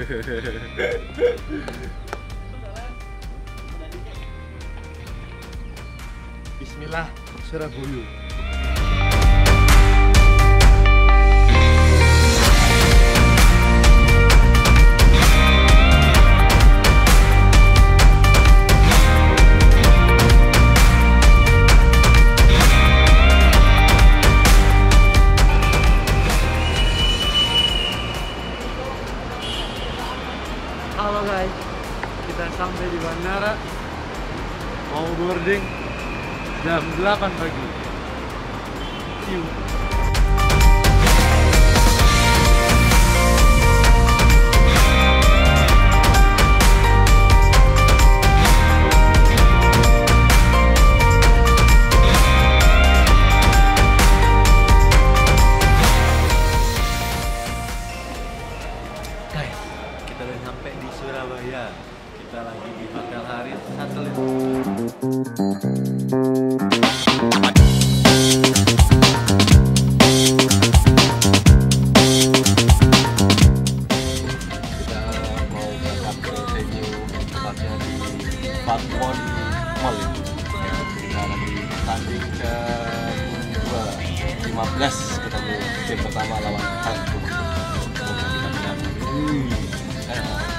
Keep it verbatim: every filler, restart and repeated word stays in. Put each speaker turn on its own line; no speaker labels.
Bismillah, Surabaya. Halo guys, kita sampai di bandara, mau boarding jam delapan pagi. See you. Guys, kita udah sampai di Surabaya. Kita lagi di Hotel Haris Satelit. Kita mau berangkat ke venue, tepatnya di Fatmon Mall. Kita lagi tanding ke dua lima belas, ketemu game pertama lawan Hang. Semoga kita menang.